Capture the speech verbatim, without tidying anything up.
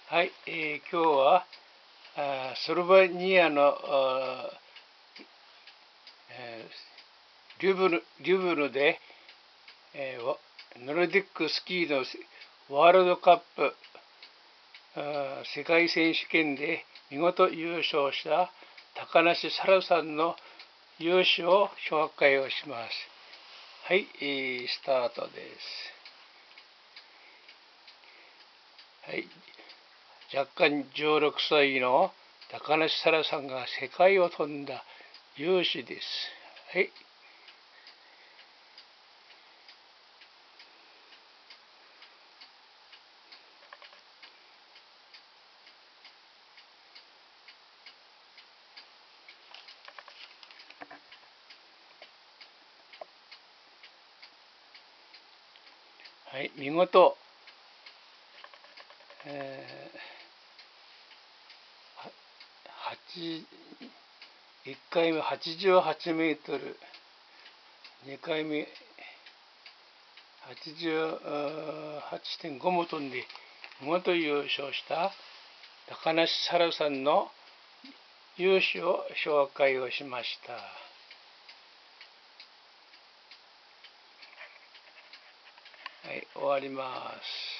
はい、えー今日はあースロベニアのあーえーリュブルリュブルで、えーわノルディックスキーのワールドカップあー世界選手権で見事優勝した高梨沙羅さんの勇姿を紹介をします。はい、えースタートです。はい、若干じゅうろくさいの高梨沙羅さんが世界を飛んだ勇姿です。はい。はい、見事、えー、いっかいめはちじゅうはちメートル、にかいめはちじゅうはちてんごも飛んで見事優勝した高梨沙羅さんの勇姿を紹介をしました。はい、終わります。